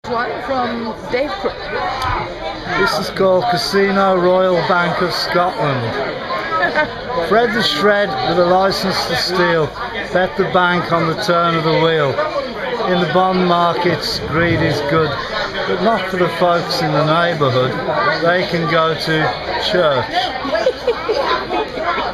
One from Dave Crook. This is called Casino Royal Bank of Scotland. Fred the Shred with a license to steal, bet the bank on the turn of the wheel. In the bond markets, greed is good, but not for the folks in the neighbourhood. They can go to church.